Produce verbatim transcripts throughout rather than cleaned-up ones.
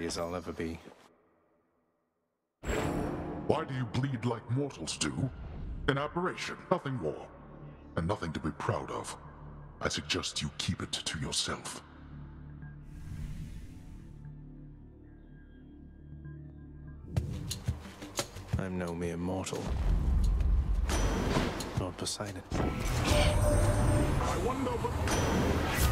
ready as I'll ever be. Why do you bleed like mortals do? An aberration, nothing more. And nothing to be proud of. I suggest you keep it to yourself. I'm no mere mortal. Lord Poseidon. I wonder what...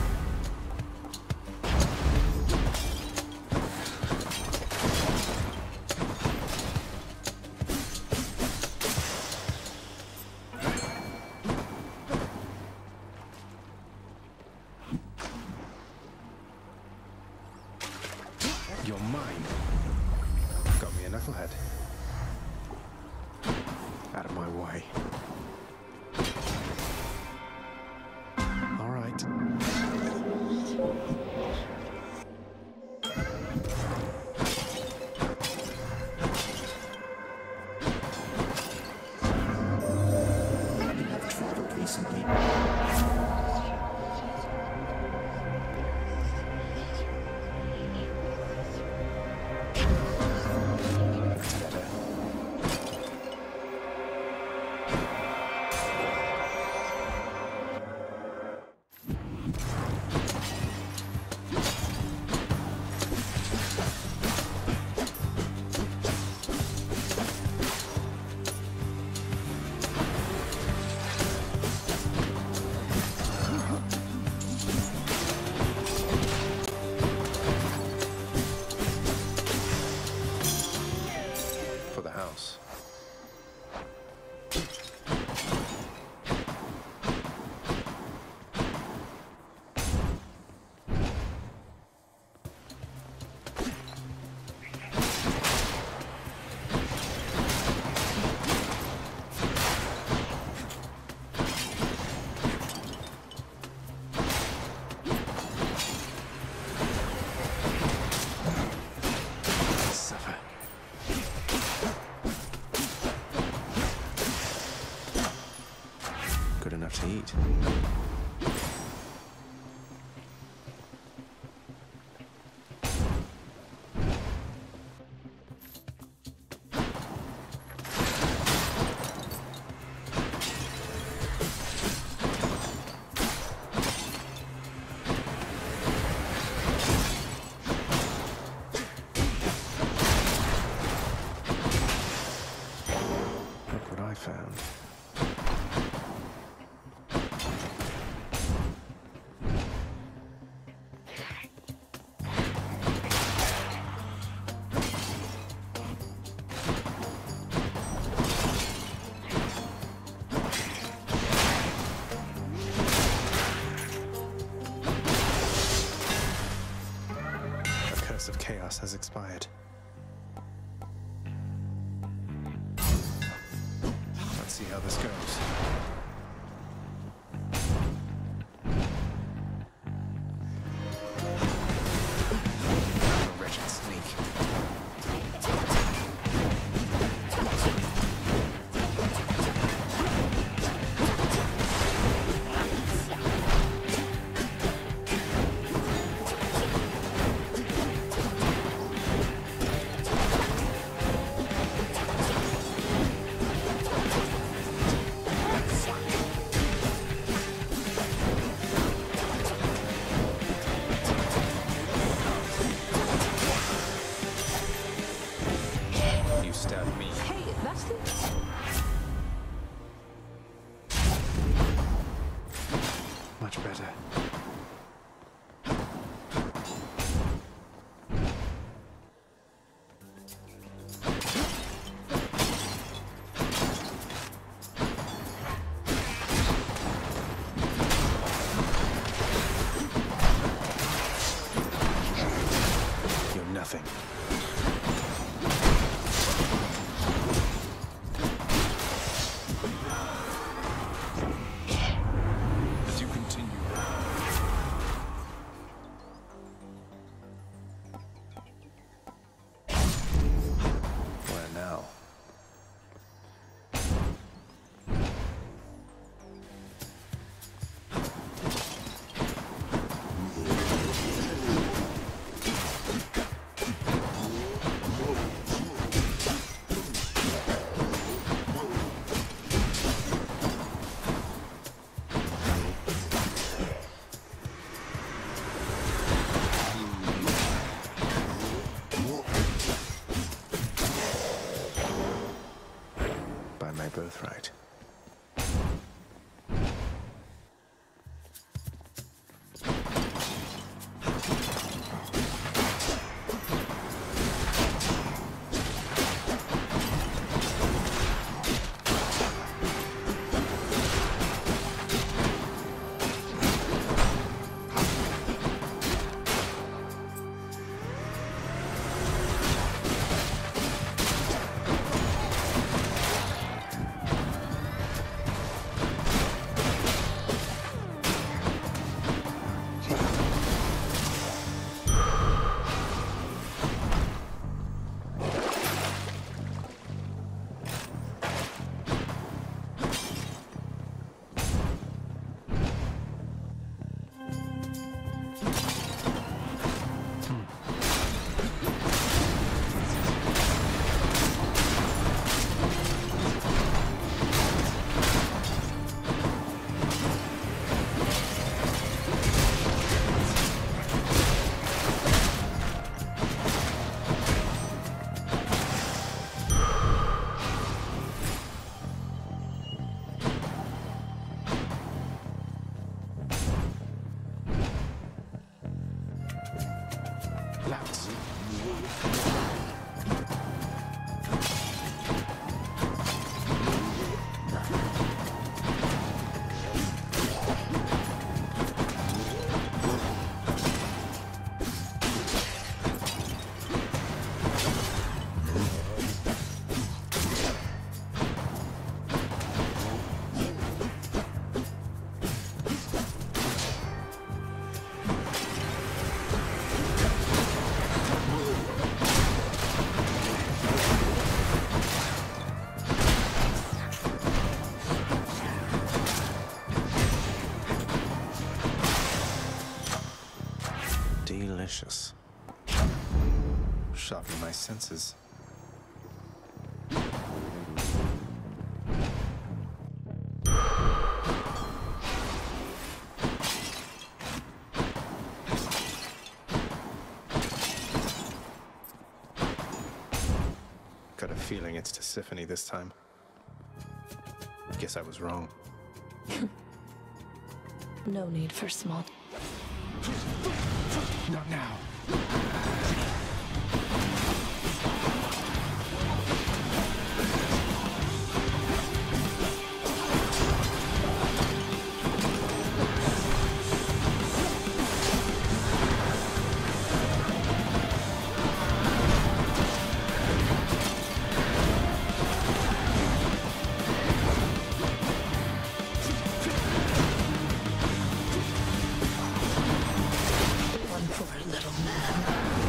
You're mine. Got me a knucklehead. Out of my way. All right. You have traveled recently. For the house. Suffer. Good enough to eat. Look what I found. The curse of chaos has expired. Let's see how this goes. A wretched sneak. You stabbed me. Hey, that's the... Much better. You're nothing. As you continue, Delicious. Shocking my senses. Got a feeling it's Tisiphone this time. Guess I was wrong. No need for small... Not now. One poor little man.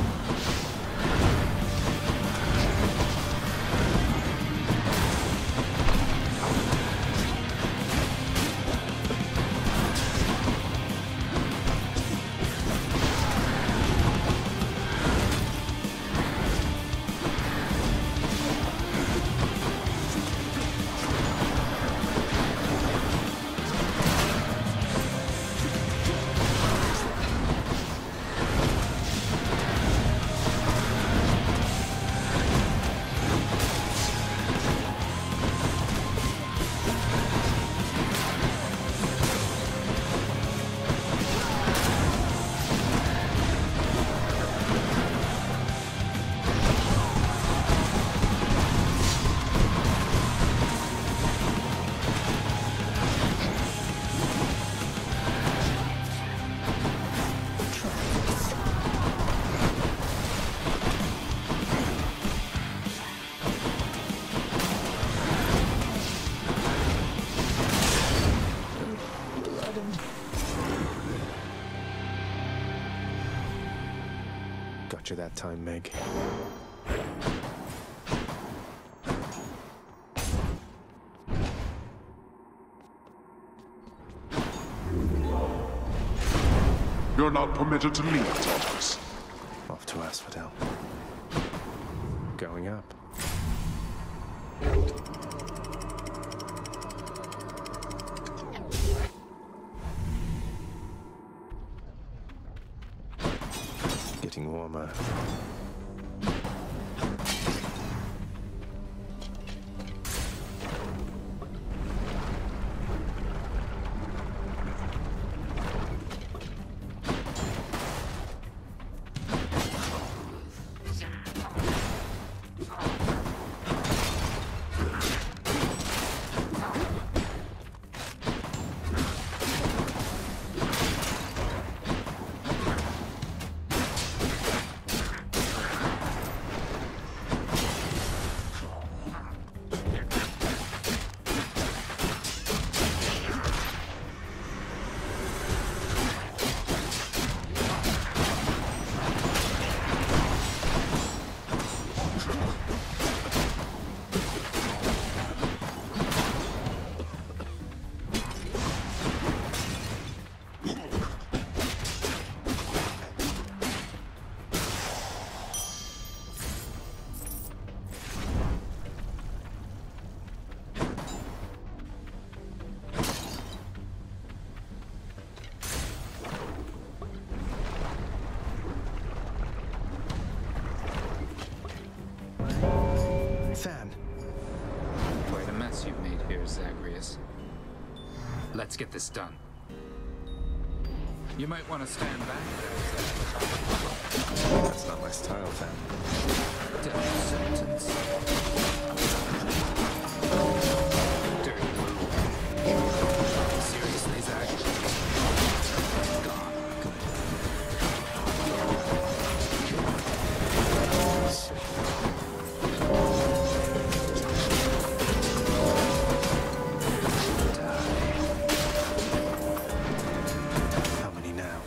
Got you that time, Meg. You're not permitted to leave, Thomas. Off to Asphodel. Going up. Getting warmer. Fan. Quite a mess you've made here, Zagreus. Let's get this done. You might want to stand back there. That's not my style, Fan. Death sentence. Dirty little. Seriously, Zag? Gone. How many now?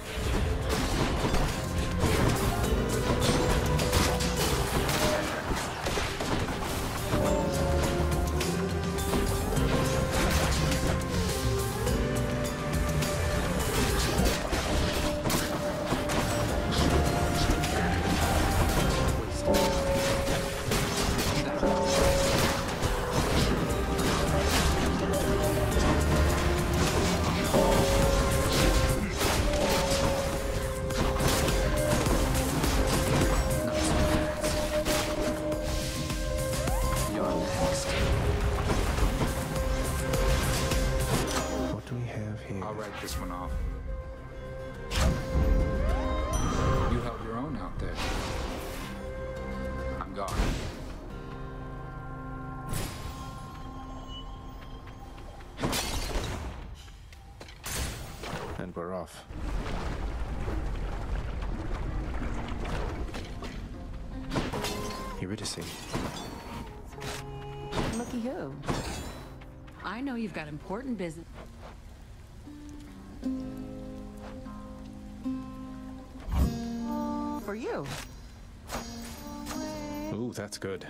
take this one off. You held your own out there. I'm gone. And we're off. Eurydice. Looky who. I know you've got important business. For you. Ooh, that's good.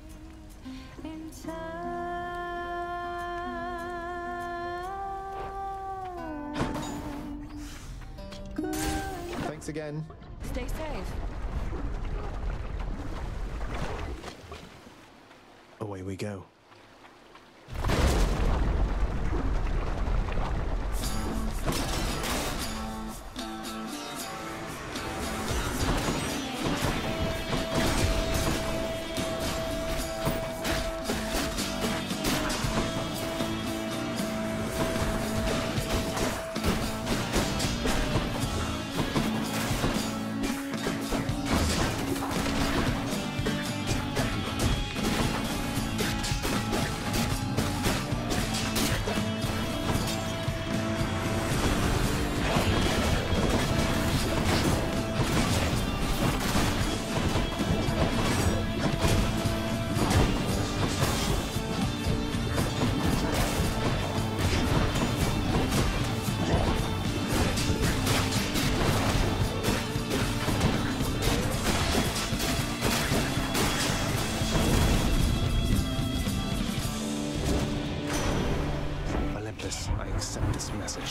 Thanks again. Stay safe. Away we go. I accept this message.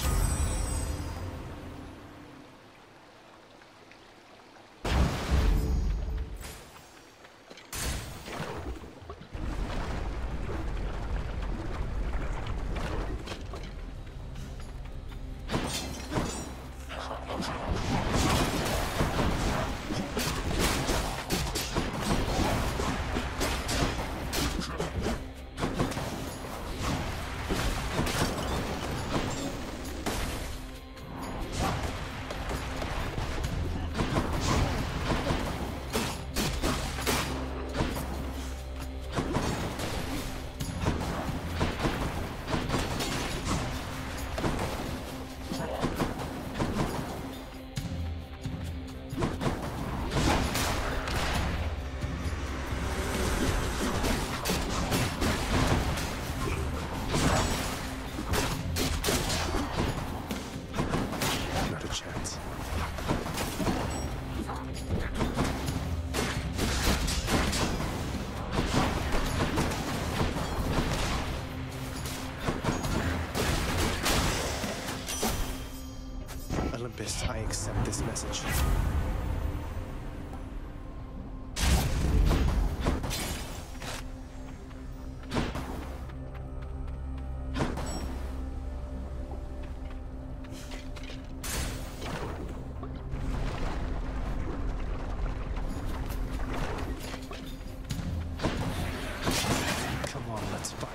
I accept this message. Come on, let's fight.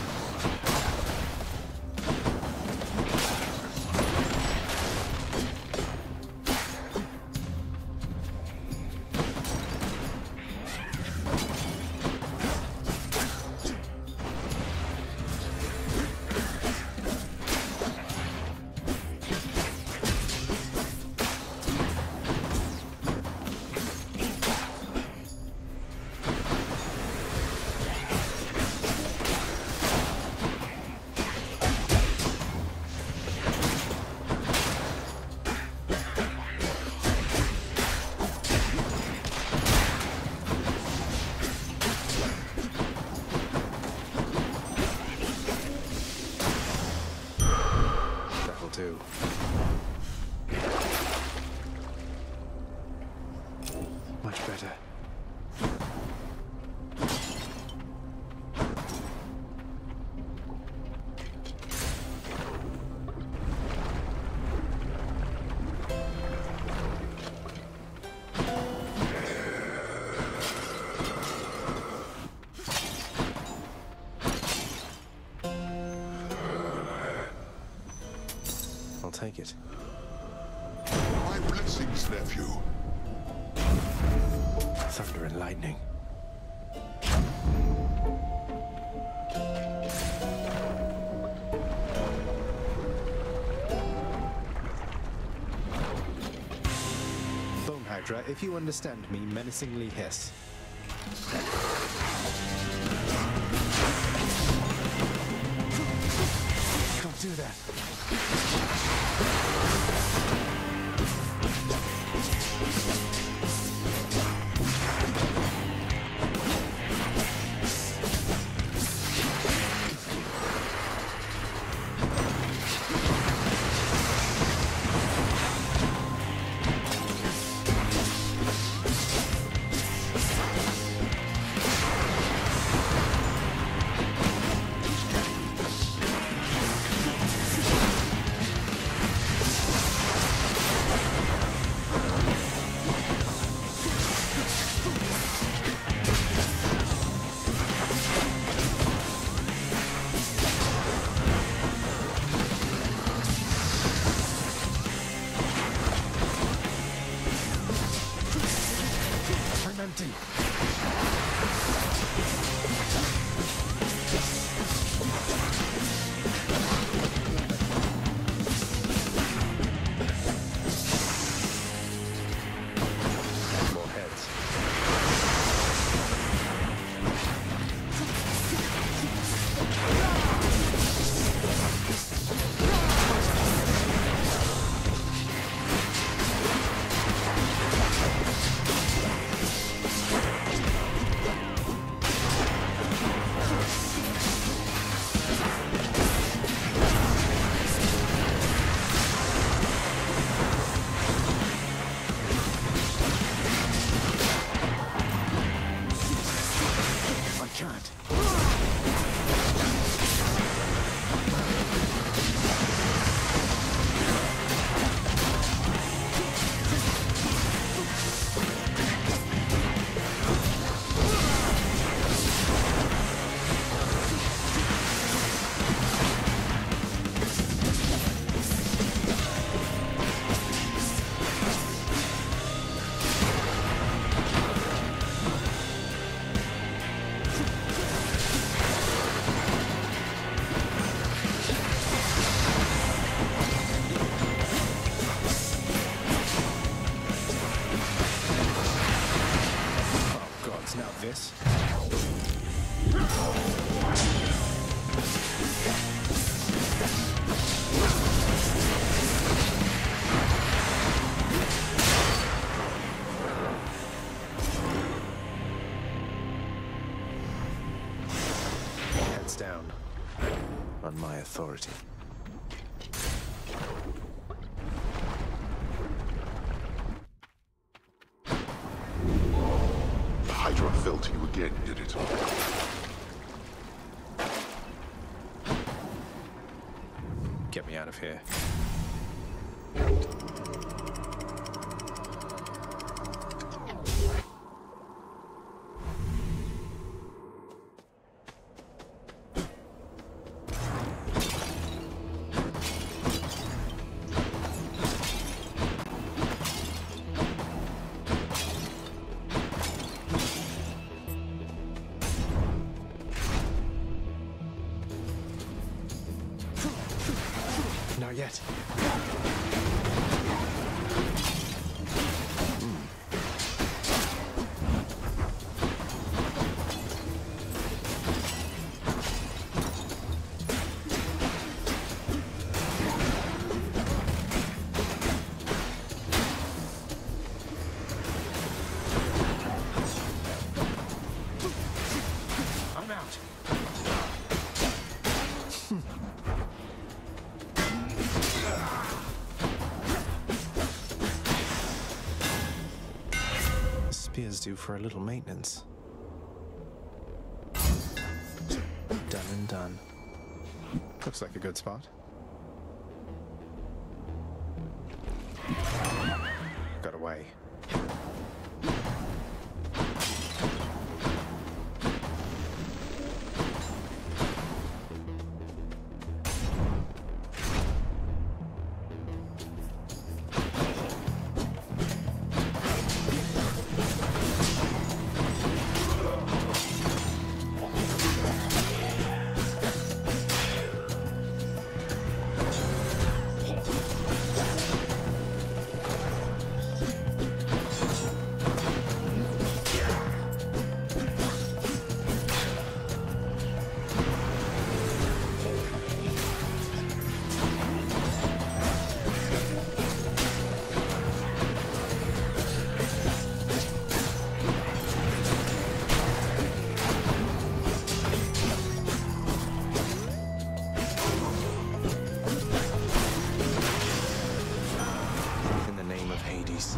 Too. Much better. take it. My blessings, nephew. Thunder and lightning. Bone Hydra, if you understand me, menacingly hiss. Don't do that. this. Heads down. On my authority. Hydra fell to you again, did it? Get me out of here. Not yet. I'm out. Spear's due for a little maintenance. Done and done. Looks like a good spot. Got away. Jeez.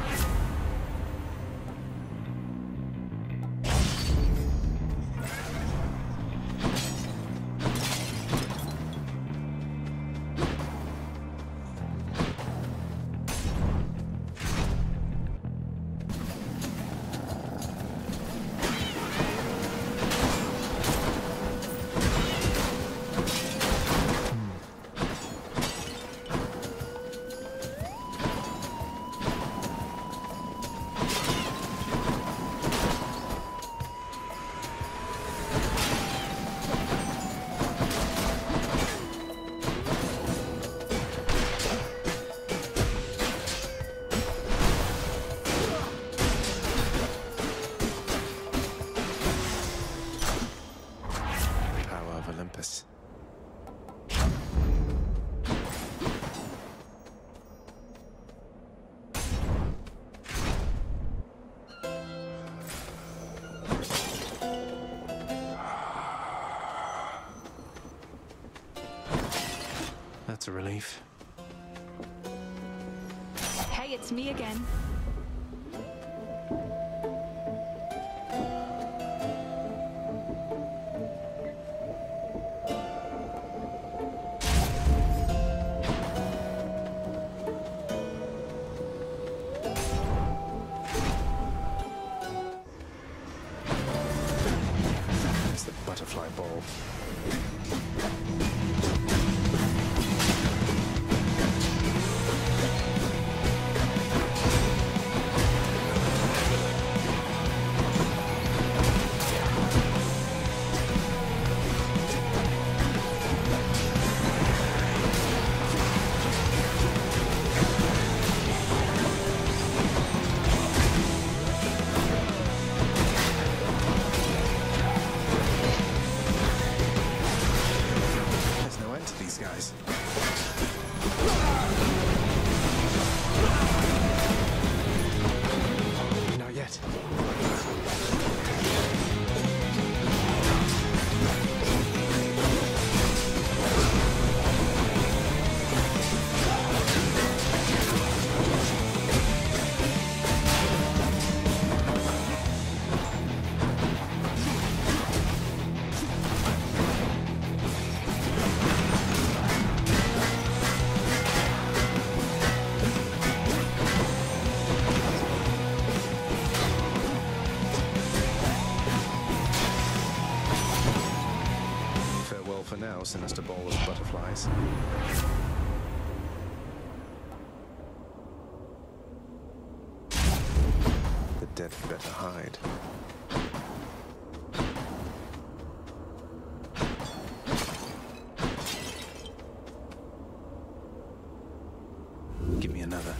That's a relief. Hey, it's me again. There's the butterfly ball. Guys. Not yet. For now, sinister ball of butterflies. The dead better hide. Give me another.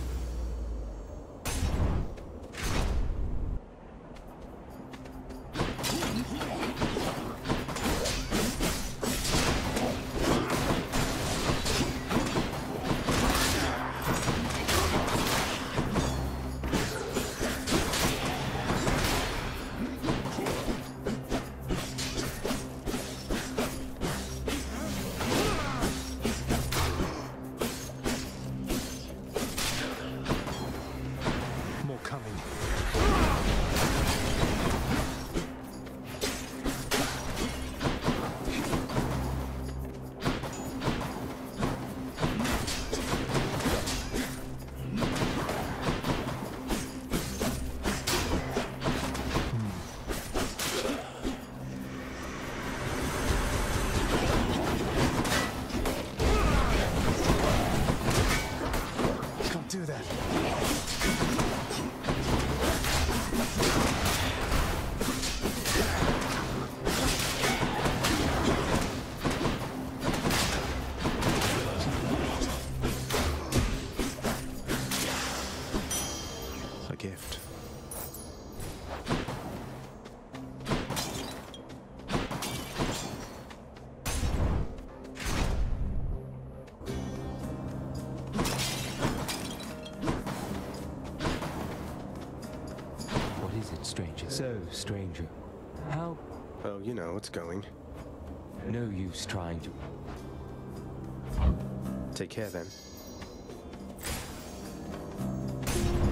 Do that. A gift. Stranger. So, stranger, how... Oh, you know, it's going. No use trying to... Take care, then.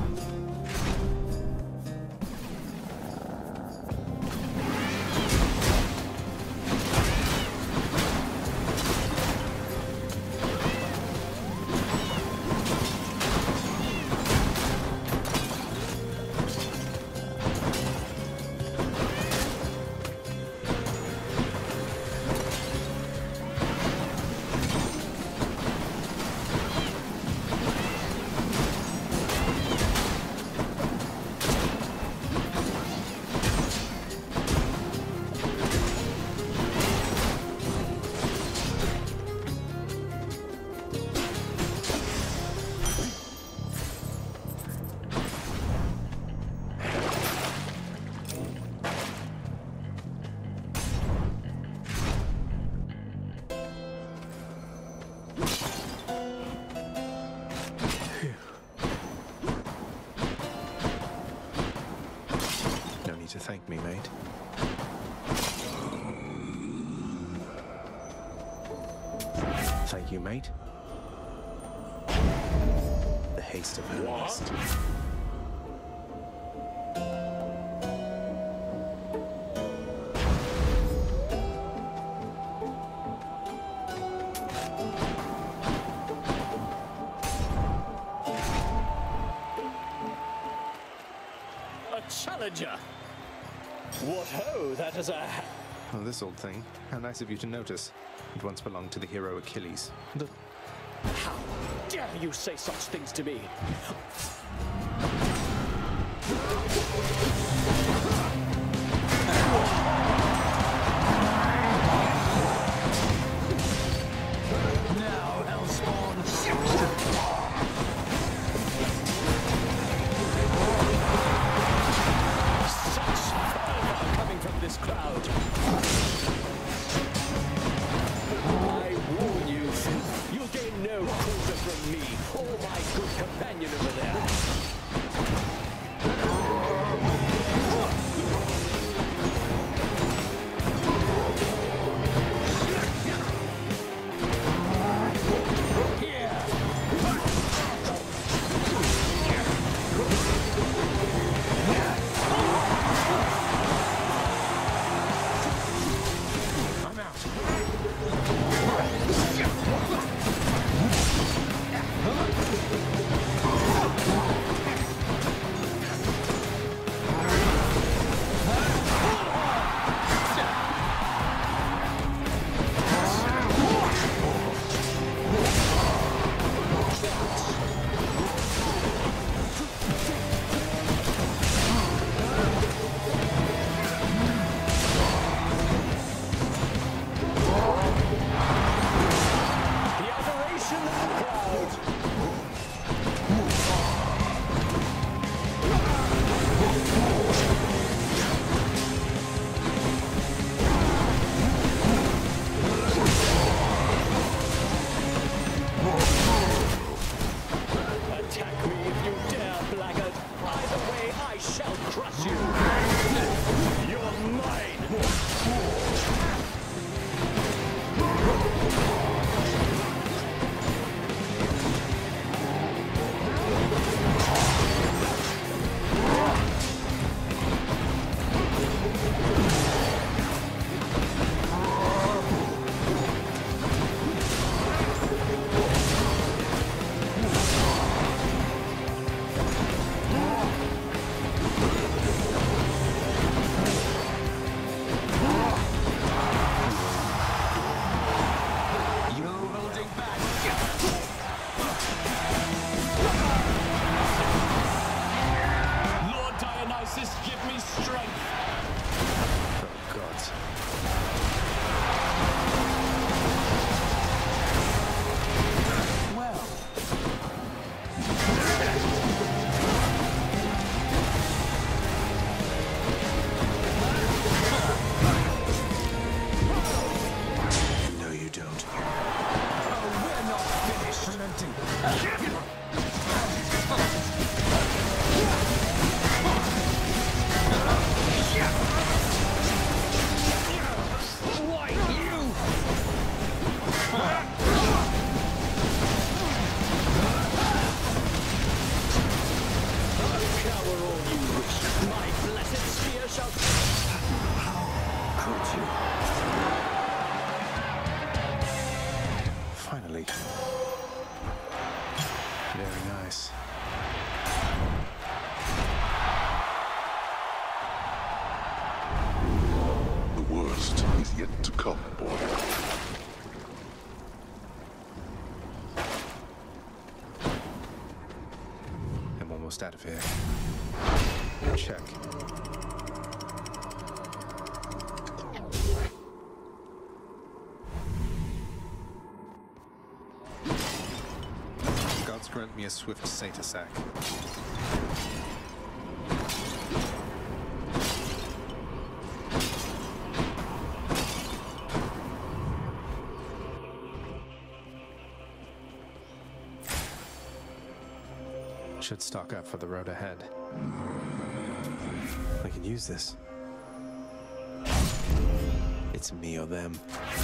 thank me, mate. Thank you, mate. The haste of haste. Challenger! What ho, that is a... Well, this old thing. How nice of you to notice. It once belonged to the hero Achilles. The... How dare you say such things to me? Now, Hellspawn! From this crowd. I warn you, you'll gain no quarter from me or my good companion over there. Out of here. Check. Gods grant me a swift satyr sack. Should stock up for the road ahead. I can use this. It's me or them.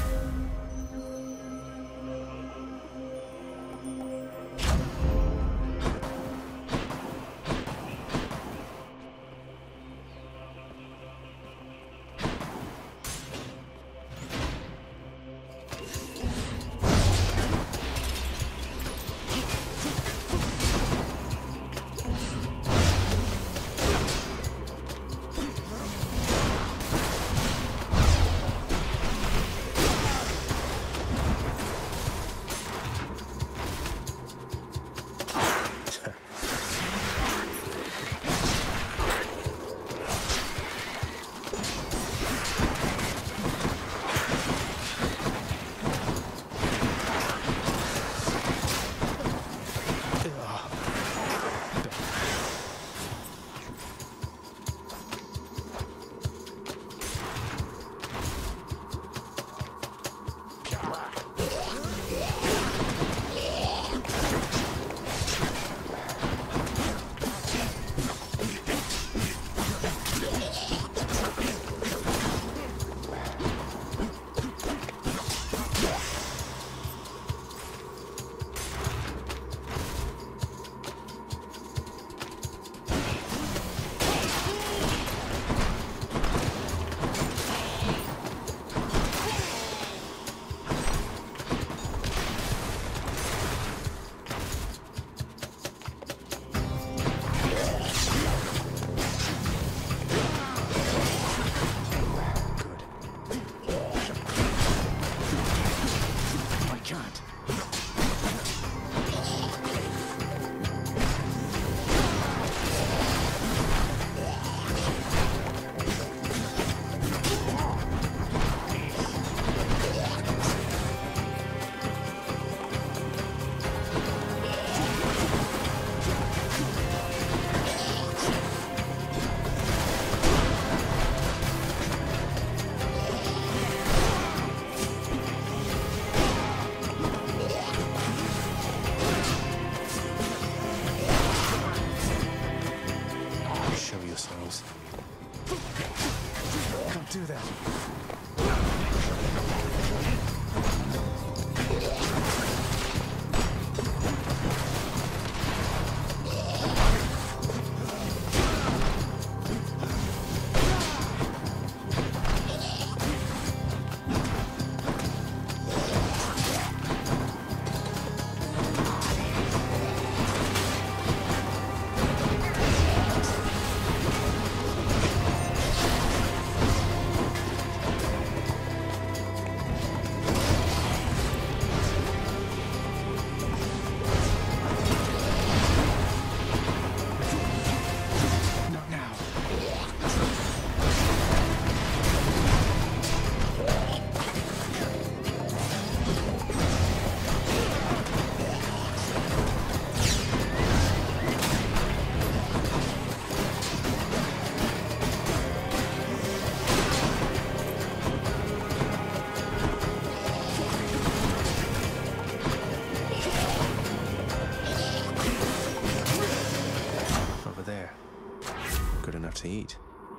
To eat.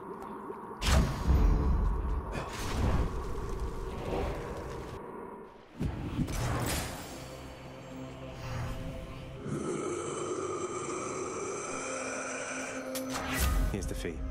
Here's the fee.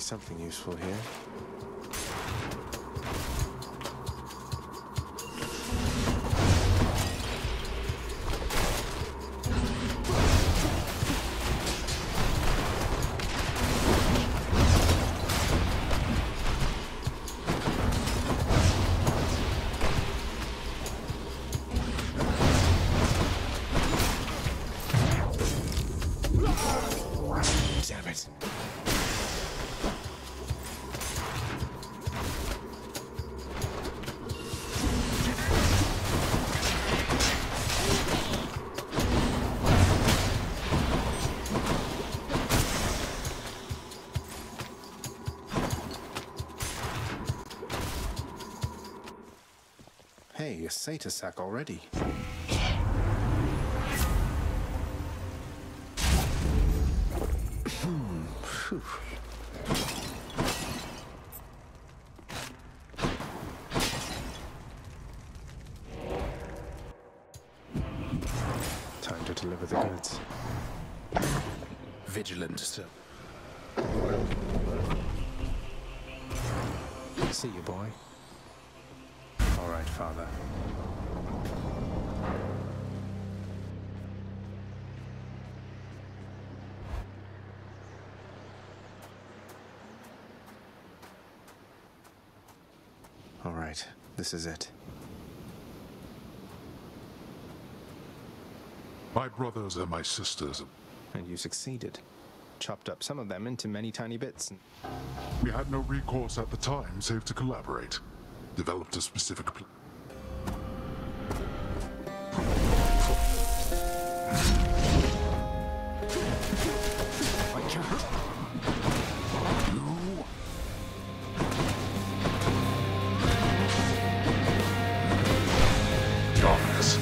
something useful here. Damn it. Hey, a Satyr sack already. Phew. Time to deliver the goods. Vigilant, sir. See you, boy. All right, Father. All right, this is it. My brothers and my sisters. And you succeeded. Chopped up some of them into many tiny bits. And We had no recourse at the time save to collaborate. Developed a specific plan. I can't. You. Darkness.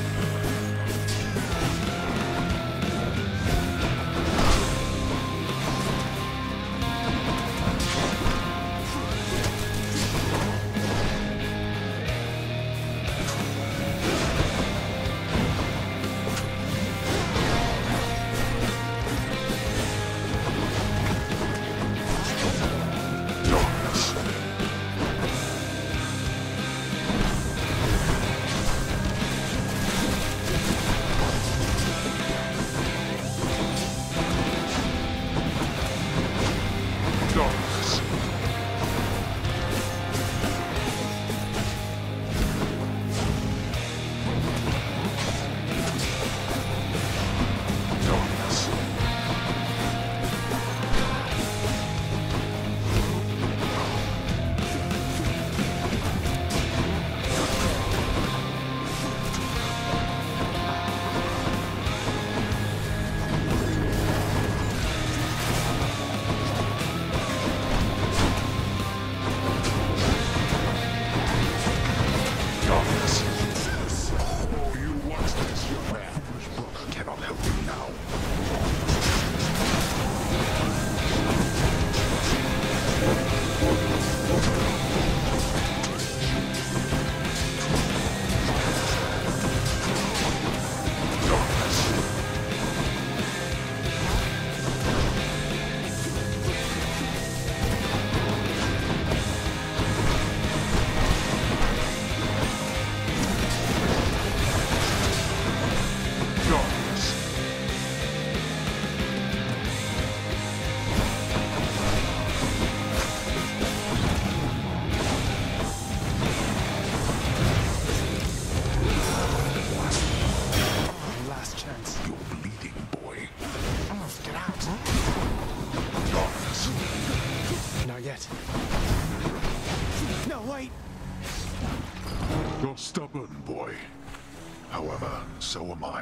You're stubborn, boy. However, so am I.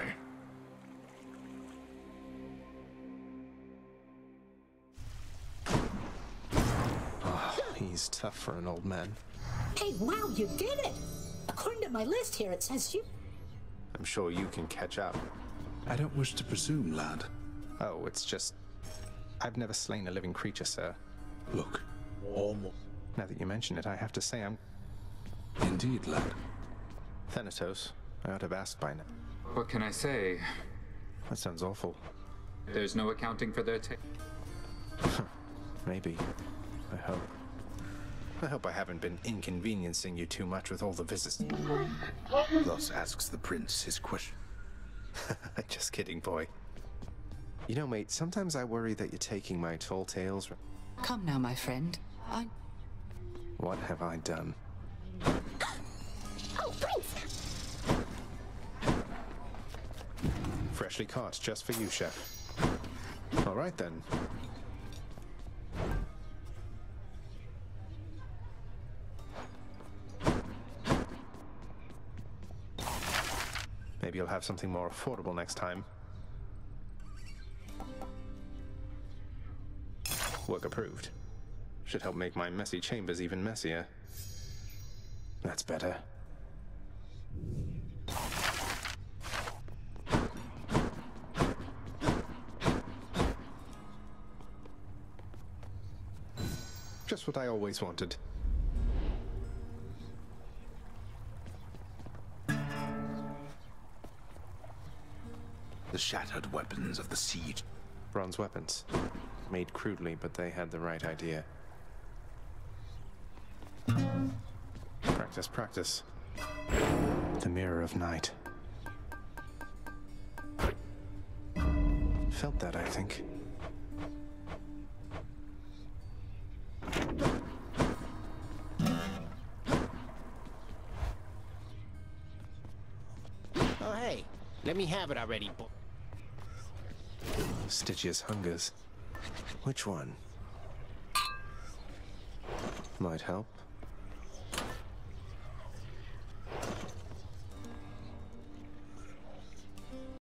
Oh, he's tough for an old man. Hey, wow, you did it! According to my list here, it says you... I'm sure you can catch up. I don't wish to presume, lad. Oh, it's just... I've never slain a living creature, sir. Look, almost. Now that you mention it, I have to say I'm... Indeed, lad. Thanatos, I ought to have asked by now. What can I say? That sounds awful. There's no accounting for their ta- Maybe. I hope. I hope I haven't been inconveniencing you too much with all the visits. Thus asks the prince his question. Just kidding, boy. You know, mate, sometimes I worry that you're taking my tall tales. Come now, my friend. I... What have I done? Oh, Prince! Freshly caught, just for you, chef. All right, then. Maybe you'll have something more affordable next time. Work approved. Should help make my messy chambers even messier. That's better. Just what I always wanted. The shattered weapons of the siege. Bronze weapons. Made crudely, but they had the right idea. Practice, practice. The mirror of night. Felt that, I think. Oh, hey. Let me have it already, boy. Stygius hungers. Which one? Might help.